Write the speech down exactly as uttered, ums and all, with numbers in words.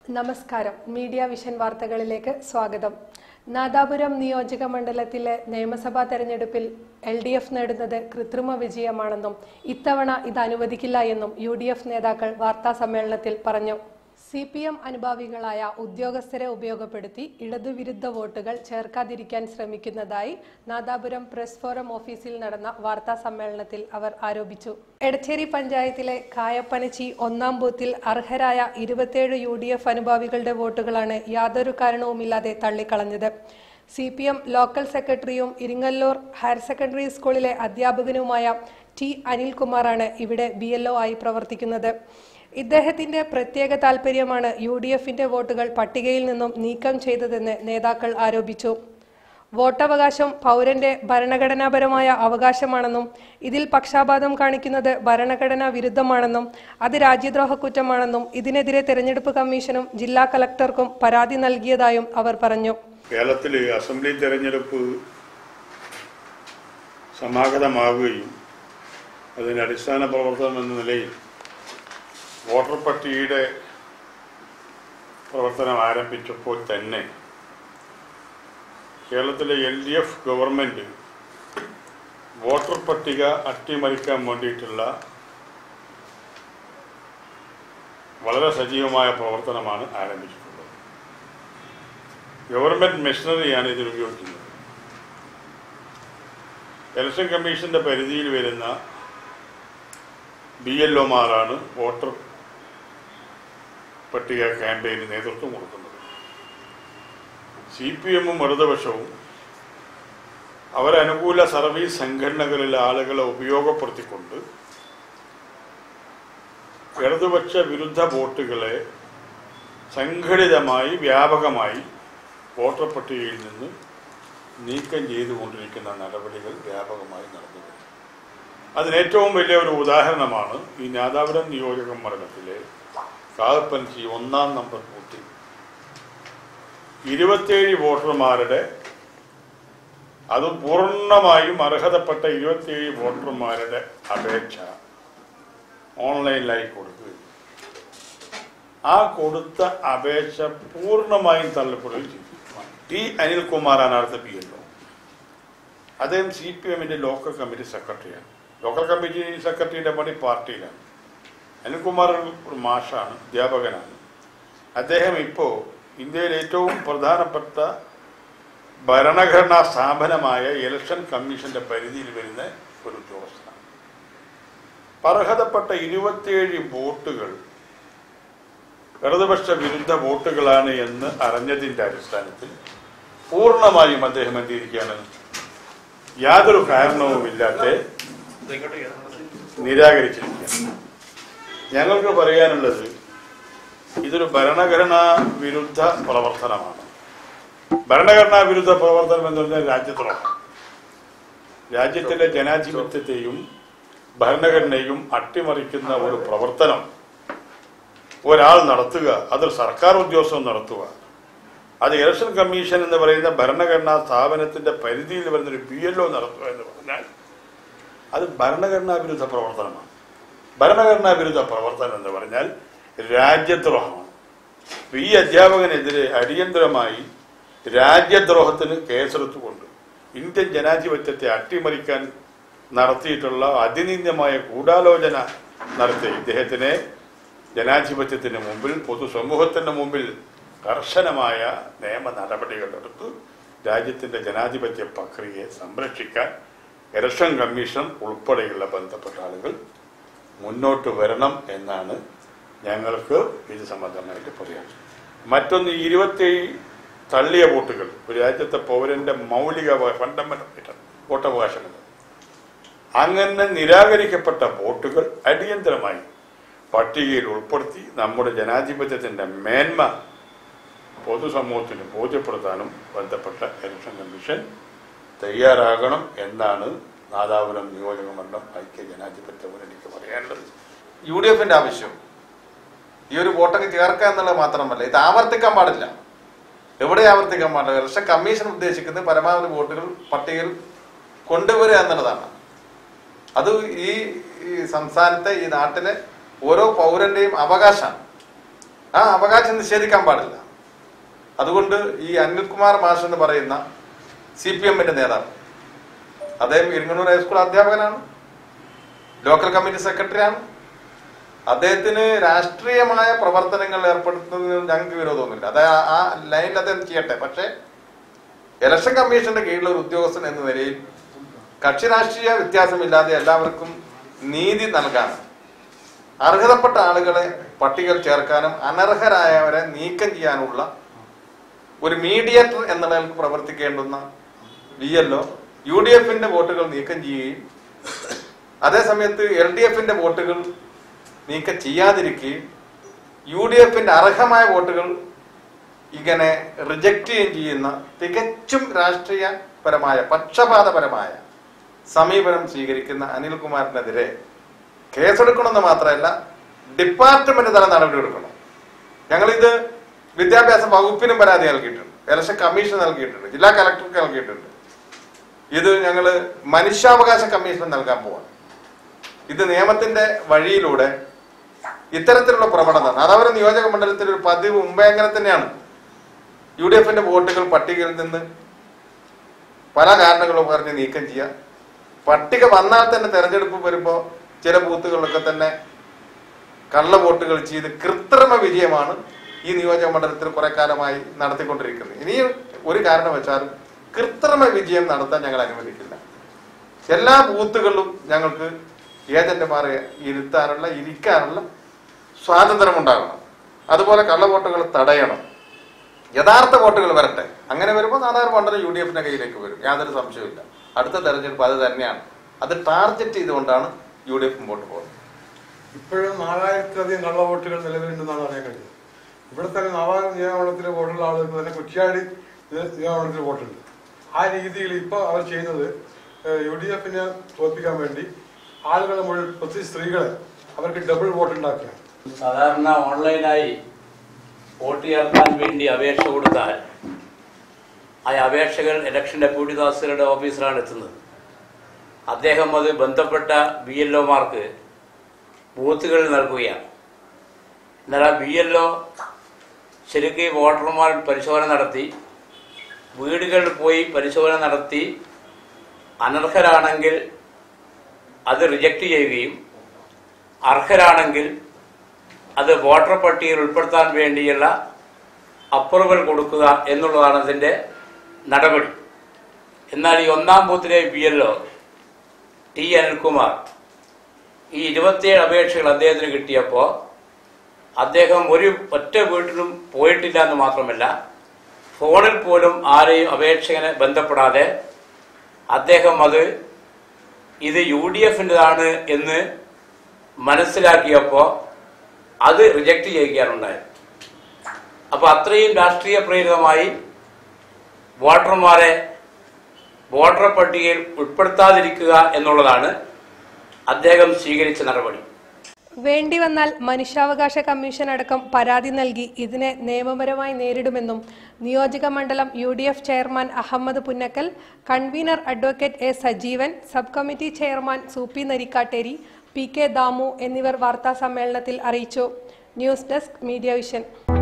നമസ്കാരം. Media vision വാർത്തകളിലേക്ക് സ്വാഗതം. നാദാപുരം നിയോജക മണ്ഡലത്തിലെ നിയമസഭാ തെരഞ്ഞെടുപ്പിൽ എൽ ഡി എഫ് നേടുന്നത് കൃത്രിമ വിജയമാണെന്നും ഇത്തവണ ഇത് അനുവദിക്കില്ല എന്നും യു ഡി എഫ് നേതാക്കൾ വാർത്താ സമ്മേളനത്തിൽ പറഞ്ഞു. സി പി എം അനുഭാവികളായ ഉദ്യോഗസ്ഥരെ ഉപയോഗപ്പെടുത്തി ഇടതുവിരുദ്ധ വോട്ടുകൾ ചേർക്കാതിരിക്കാൻ ശ്രമിക്കുന്നതായി നാദാപുരം പ്രസ് ഫോറം ഓഫീസിൽ നടന്ന വാർത്താ സമ്മേളനത്തിൽ അവർ ആരോപിച്ചു. എടച്ചേരി പഞ്ചായത്തിലെ കായപ്പനച്ചി ഒന്നാം ബൂത്തിൽ അർഹരായ ഇരുപത്തിയേഴ് യു ഡി എഫ് അനുഭാവികളുടെ വോട്ടുകളാണ് യാതൊരു കാരണവുമില്ലാതെ തള്ളിക്കളഞ്ഞത്. സി പി എം ലോക്കൽ സെക്രട്ടറിയും ഇരിങ്ങല്ലൂർ ഹയർ സെക്കൻഡറി സ്കൂളിലെ അധ്യാപകനുമായ ടി അനിൽകുമാറാണ് ഇവിടെ ബി എൽ ഒ ആയി പ്രവർത്തിക്കുന്നത്. ഇദ്ദേഹത്തിന്റെ പ്രത്യേക താൽപര്യമാണ് യു ഡി എഫിന്റെ വോട്ടുകൾ പട്ടികയിൽ നിന്നും നീക്കം ചെയ്തതെന്ന് നേതാക്കൾ ആരോപിച്ചു. വോട്ടവകാശം പൗരന്റെ ഭരണഘടനാപരമായ അവകാശമാണെന്നും ഇതിൽ പക്ഷാപാതം കാണിക്കുന്നത് ഭരണഘടനാ വിരുദ്ധമാണെന്നും അത് രാജ്യദ്രോഹ കുറ്റമാണെന്നും ഇതിനെതിരെ തെരഞ്ഞെടുപ്പ് കമ്മീഷനും ജില്ലാ കളക്ടർക്കും പരാതി നൽകിയതായും അവർ പറഞ്ഞു. കേരളത്തിലെ അസംബ്ലി തെരഞ്ഞെടുപ്പ് സമാഗതമാവുകയും അതിന് അടിസ്ഥാന പ്രവർത്തനം എന്ന നിലയിൽ വോട്ടർ പട്ടികയുടെ പ്രവർത്തനം ആരംഭിച്ചപ്പോൾ തന്നെ കേരളത്തിലെ L D F government voter പട്ടിക അട്ടിമറിക്കാൻ വേണ്ടിയിട്ടുള്ള വളരെ സജീവമായ പ്രവർത്തനമാണ് ആരംഭിച്ചിട്ടുള്ളത്. ഗവൺമെൻറ് മെഷീനറിയാണ് ഇതിൽ ഉപയോഗിക്കുന്നത്. ഇലക്ഷൻ കമ്മീഷന്റെ പരിധിയിൽ വരുന്ന ബി എൽ ഒമാരാണ് വോട്ടർ പട്ടിക ക്യാമ്പയിന് നേതൃത്വം കൊടുക്കുന്നത്. സി പി എമ്മും ഇടതുപക്ഷവും അവരനുകൂല സർവീസ് സംഘടനകളിലെ ആളുകളെ ഉപയോഗപ്പെടുത്തിക്കൊണ്ട് ഇടതുപക്ഷ വിരുദ്ധ വോട്ടുകളെ സംഘടിതമായി വ്യാപകമായി വോട്ടർ പട്ടികയിൽ നിന്ന് നീക്കം ചെയ്തുകൊണ്ടിരിക്കുന്ന നടപടികൾ വ്യാപകമായി നടന്നു വരുന്നു. അതിനേറ്റവും വലിയ ഒരു ഉദാഹരണമാണ് ഈ നാദാപുരം നിയോജക മണ്ഡലത്തിലെ കായപ്പനച്ചി ഒന്നാം നമ്പർ ബൂത്തിൽ ഇരുപത്തിയേഴ് വോട്ടർമാരുടെ അതും പൂർണ്ണമായും അർഹതപ്പെട്ട ഇരുപത്തിയേഴ് വോട്ടർമാരുടെ അപേക്ഷ ഓൺലൈനിലായി കൊടുക്കുകയും ആ കൊടുത്ത അപേക്ഷ പൂർണ്ണമായും തള്ളപ്പെടുകയും ചെയ്തു. ടി അനിൽകുമാറാണ് അടുത്ത പി എൽ ഒ. അദ്ദേഹം സി പി എമ്മിന്റെ ലോക്കൽ കമ്മിറ്റി സെക്രട്ടറിയാണ്. ലോക്കൽ കമ്മിറ്റി സെക്രട്ടറിയുടെ പണി പാർട്ടിയിലാണ്. അനിൽകുമാർ ഒരു മാഷാണ്, അധ്യാപകനാണ്. അദ്ദേഹം ഇപ്പോൾ ഇന്ത്യയിലെ ഏറ്റവും പ്രധാനപ്പെട്ട ഭരണഘടനാ സ്ഥാപനമായ ഇലക്ഷൻ കമ്മീഷന്റെ പരിധിയിൽ വരുന്ന ഒരു ഉദ്യോഗസ്ഥനാണ്. അർഹതപ്പെട്ട ഇരുപത്തിയേഴ് വോട്ടുകൾ ഇടതുപക്ഷ വിരുദ്ധ വോട്ടുകളാണ് എന്ന് അറിഞ്ഞതിന്റെ അടിസ്ഥാനത്തിൽ പൂർണ്ണമായും അദ്ദേഹം എന്തിരിക്കുകയാണ്, യാതൊരു കാരണവുമില്ലാത്ത നിരാകരിച്ചിരിക്കുകയാണ്. ഞങ്ങൾക്ക് പറയാനുള്ളത് ഇതൊരു ഭരണഘടനാ വിരുദ്ധ പ്രവർത്തനമാണ്. ഭരണഘടനാ വിരുദ്ധ പ്രവർത്തനം എന്ന് പറഞ്ഞാൽ രാജ്യദ്രോഹം. രാജ്യത്തിന്റെ ജനാധിപത്യത്തെയും ഭരണഘടനയും അട്ടിമറിക്കുന്ന ഒരു പ്രവർത്തനം ഒരാൾ നടത്തുക, അത് സർക്കാർ ഉദ്യോഗസ്ഥൻ നടത്തുക, അത് ഇലക്ഷൻ കമ്മീഷൻ എന്ന് പറയുന്ന ഭരണഘടനാ സ്ഥാപനത്തിന്റെ പരിധിയിൽ വരുന്നൊരു ബി എൽ ഒ നടത്തുക എന്ന് പറഞ്ഞാൽ അത് ഭരണഘടനാ വിരുദ്ധ പ്രവർത്തനമാണ്. ഭരണഘടനാ വിരുദ്ധ പ്രവർത്തനം എന്ന് പറഞ്ഞാൽ രാജ്യദ്രോഹമാണ്. ഈ അധ്യാപകനെതിരെ അടിയന്തരമായി രാജ്യദ്രോഹത്തിന് കേസെടുത്തുകൊണ്ട് ഇന്ത്യൻ ജനാധിപത്യത്തെ അട്ടിമറിക്കാൻ നടത്തിയിട്ടുള്ള അതിനിന്ദമായ ഗൂഢാലോചന നടത്തി ഇദ്ദേഹത്തിനെ ജനാധിപത്യത്തിന് മുമ്പിൽ പൊതുസമൂഹത്തിന് മുമ്പിൽ കർശനമായ നിയമ നടപടികളെടുത്ത് രാജ്യത്തിന്റെ ജനാധിപത്യ പ്രക്രിയയെ സംരക്ഷിക്കാൻ ഇലക്ഷൻ കമ്മീഷൻ ഉൾപ്പെടെയുള്ള ബന്ധപ്പെട്ട ആളുകൾ മുന്നോട്ട് വരണം എന്നാണ് ഞങ്ങൾക്ക് ഇത് സംബന്ധമായിട്ട് പറയാൻ. മറ്റൊന്ന്, ഇരുപത്തിയേഴ് തള്ളിയ വോട്ടുകൾ ഒരു രാജ്യത്തെ പൗരന്റെ മൗലിക ഫണ്ടമെന്റൽ വോട്ടവകാശമുണ്ട്. അങ്ങനെ നിരാകരിക്കപ്പെട്ട വോട്ടുകൾ അടിയന്തരമായി പട്ടികയിൽ ഉൾപ്പെടുത്തി നമ്മുടെ ജനാധിപത്യത്തിന്റെ മേന്മ പൊതുസമൂഹത്തിന് ബോധ്യപ്പെടുത്താനും ബന്ധപ്പെട്ട ഇലക്ഷൻ കമ്മീഷൻ തയ്യാറാകണം എന്നാണ് നാദാപുരം നിയോജക മണ്ഡലം ഐക്യ ജനാധിപത്യ മുന്നണിക്ക് പറയാനുള്ളത്. യു ഡി എഫിന്റെ ആവശ്യം ഈ ഒരു വോട്ടൊക്കെ ചേർക്കുക എന്നുള്ളത് മാത്രമല്ല, ഇത് ആവർത്തിക്കാൻ പാടില്ല. എവിടെ ആവർത്തിക്കാൻ പാടില്ല? ഇലക്ഷൻ കമ്മീഷൻ ഉദ്ദേശിക്കുന്നത് പരമാവധി വോട്ടുകൾ പട്ടികയിൽ കൊണ്ടുവരിക എന്നുള്ളതാണ്. അത് ഈ ഈ സംസ്ഥാനത്തെ ഈ നാട്ടിലെ ഓരോ പൗരന്റെയും അവകാശമാണ്. ആ അവകാശം നിഷേധിക്കാൻ പാടില്ല. അതുകൊണ്ട് ഈ അനിൽകുമാർ മാഷ് എന്ന് പറയുന്ന സി പി എമ്മിന്റെ നേതാവ്, അദ്ദേഹം ഇരിങ്ങണ്ണൂർ ഹൈസ്കൂൾ അധ്യാപകനാണ്, ലോക്കൽ കമ്മിറ്റി സെക്രട്ടറിയാണ്. അദ്ദേഹത്തിന് രാഷ്ട്രീയമായ പ്രവർത്തനങ്ങൾ ഏർപ്പെടുത്തുന്നതിന് ഞങ്ങൾക്ക് വിരോധമൊന്നുമില്ല. അതായത് ആ ലൈനിൽ അദ്ദേഹം ചെയ്യട്ടെ. പക്ഷേ ഇലക്ഷൻ കമ്മീഷന്റെ കീഴിലുള്ള ഒരു ഉദ്യോഗസ്ഥൻ എന്ന നിലയിൽ കക്ഷി രാഷ്ട്രീയ വ്യത്യാസമില്ലാതെ എല്ലാവർക്കും നീതി നൽകാനും അർഹതപ്പെട്ട ആളുകളെ പട്ടികയിൽ ചേർക്കാനും അനർഹരായവരെ നീക്കം ചെയ്യാനുള്ള ഒരു മീഡിയേറ്റർ എന്ന നിലയിൽ പ്രവർത്തിക്കേണ്ടുന്ന V L O U D എഫിന്റെ വോട്ടുകൾ നീക്കം ചെയ്യുകയും അതേസമയത്ത് എൽ ഡി എഫിന്റെ വോട്ടുകൾ നീക്കം ചെയ്യാതിരിക്കുകയും യു ഡി എഫിന്റെ അർഹമായ വോട്ടുകൾ ഇങ്ങനെ റിജക്റ്റ് ചെയ്യുകയും ചെയ്യുന്ന തികച്ചും രാഷ്ട്രീയപരമായ പക്ഷപാതപരമായ സമീപനം സ്വീകരിക്കുന്ന അനിൽകുമാറിനെതിരെ കേസെടുക്കണമെന്ന് മാത്രമല്ല, ഡിപ്പാർട്ട്മെന്റ് തല നടപടി എടുക്കണം. ഞങ്ങളിത് വിദ്യാഭ്യാസ വകുപ്പിനും പരാതി നൽകിയിട്ടുണ്ട്, ഇലക്ഷൻ കമ്മീഷൻ നൽകിയിട്ടുണ്ട്, ജില്ലാ കലക്ടർക്ക് നൽകിയിട്ടുണ്ട്. ഇത് ഞങ്ങൾ മനുഷ്യാവകാശ കമ്മീഷൻ നൽകാൻ പോവാണ്. ഇത് നിയമത്തിന്റെ വഴിയിലൂടെ ഇത്തരത്തിലുള്ള പ്രവണത നാദാപുരം നിയോജക മണ്ഡലത്തിൽ ഒരു പതിവ് മുമ്പേ അങ്ങനെ തന്നെയാണ്. യു ഡി എഫിന്റെ വോട്ടുകൾ പട്ടികയിൽ നിന്ന് പല കാരണങ്ങളും പറഞ്ഞ് നീക്കം ചെയ്യുക. പട്ടിക വന്നാൽ തന്നെ തെരഞ്ഞെടുപ്പ് വരുമ്പോൾ ചില ബൂത്തുകളിലൊക്കെ തന്നെ കള്ള വോട്ടുകൾ ചെയ്ത് കൃത്രിമ വിജയമാണ് ഈ നിയോജക മണ്ഡലത്തിൽ കുറെ കാലമായി നടത്തിക്കൊണ്ടിരിക്കുന്നത്. ഇനി ഒരു കാരണം വെച്ചാലും കൃത്രിമ വിജയം നടത്താൻ ഞങ്ങൾ അനുവദിക്കില്ല. എല്ലാ ബൂത്തുകളിലും ഞങ്ങൾക്ക് ഏജന്റുമാരെ ഇരുത്താനുള്ള ഇരിക്കാനുള്ള സ്വാതന്ത്ര്യം ഉണ്ടാകണം. അതുപോലെ കള്ളവോട്ടുകൾ തടയണം. യഥാർത്ഥ വോട്ടുകൾ വരട്ടെ. അങ്ങനെ വരുമ്പോൾ നാദാപുരം മണ്ഡലം യു ഡി എഫിന്റെ കയ്യിലേക്ക് വരും, യാതൊരു സംശയമില്ല. അടുത്ത തെരഞ്ഞെടുപ്പ് അത് തന്നെയാണ്. അത് ടാർഗറ്റ് ചെയ്തുകൊണ്ടാണ് യു ഡി എഫ് മുമ്പോട്ട് പോകുന്നത്. ഇപ്പോഴും നാലായിരത്തിലധികം കള്ളവോട്ടുകൾ നിലവിലുണ്ടെന്നാണ് അറിയാൻ കഴിഞ്ഞത്. ഇവിടെ തന്നെ നാദാപുരം നിയമമണ്ഡലത്തിലെ വോട്ടുള്ള ആളുകൾക്ക് തന്നെ കുറ്റ്യാടി നിയമമണ്ഡലത്തിൽ വോട്ടുണ്ട്. ആ രീതിയിൽ ഇപ്പോൾ അവർ ചെയ്യുന്നത് യു ഡി എഫിനെ തോൽപ്പിക്കാൻ വേണ്ടി ആളുകളെ മുഴുവൻ, പ്രത്യേകിച്ച് സ്ത്രീകളെ, അവർക്ക് ഡബിൾ വോട്ട് ഉണ്ടാക്കുകയാണ്. സാധാരണ ഓൺലൈനായി വോട്ട് ചേർക്കാൻ വേണ്ടി അപേക്ഷ കൊടുത്താൽ ആ അപേക്ഷകൾ ഇലക്ഷൻ ഡെപ്യൂട്ടി തഹസിൽദാരുടെ ഓഫീസിലാണ് എത്തുന്നത്. അദ്ദേഹം അത് ബന്ധപ്പെട്ട ബി എൽ ഒമാർക്ക് ബൂത്തുകളിൽ നൽകുകയാണ്. എന്നാൽ ആ ബി എൽ ഒ ശരിക്കും വോട്ടർമാർ പരിശോധന നടത്തി, വീടുകളിൽ പോയി പരിശോധന നടത്തി അനർഹരാണെങ്കിൽ അത് റിജക്റ്റ് ചെയ്യുകയും അർഹരാണെങ്കിൽ അത് വോട്ടർ പട്ടികയിൽ ഉൾപ്പെടുത്താൻ വേണ്ടിയുള്ള അപ്രൂവൽ കൊടുക്കുക എന്നുള്ളതാണ് അതിൻ്റെ നടപടി. എന്നാൽ ഈ ഒന്നാം ബൂത്തിലെ B L O T Anilkumar ഈ ഇരുപത്തിയേഴ് അപേക്ഷകൾ അദ്ദേഹത്തിന് കിട്ടിയപ്പോൾ അദ്ദേഹം ഒരു ഒറ്റ വീട്ടിലും പോയിട്ടില്ല എന്ന് മാത്രമല്ല, ഫോണിൽ പോലും ആരെയും അപേക്ഷകനെ ബന്ധപ്പെടാതെ അദ്ദേഹം അത് ഇത് യു ഡി എഫിൻ്റെതാണ് എന്ന് മനസ്സിലാക്കിയപ്പോൾ അത് റിജക്റ്റ് ചെയ്യുകയാണ് ഉണ്ടായത്. അപ്പോൾ അത്രയും രാഷ്ട്രീയ പ്രേരിതമായി വോട്ടർമാരെ വോട്ടർ പട്ടികയിൽ ഉൾപ്പെടുത്താതിരിക്കുക എന്നുള്ളതാണ് അദ്ദേഹം സ്വീകരിച്ച നടപടി. വേണ്ടി വന്നാൽ മനുഷ്യാവകാശ കമ്മീഷൻ അടക്കം പരാതി നൽകി ഇതിനെ നിയമപരമായി നേരിടുമെന്നും നിയോജക മണ്ഡലം U D F chairman Ahmed Punnakkal, convener advocate A Sajeevan, sub committee chairman Soopy Narikkatteri, P K Damu എന്നിവർ വാർത്താ സമ്മേളനത്തിൽ അറിയിച്ചു. News desk media vision.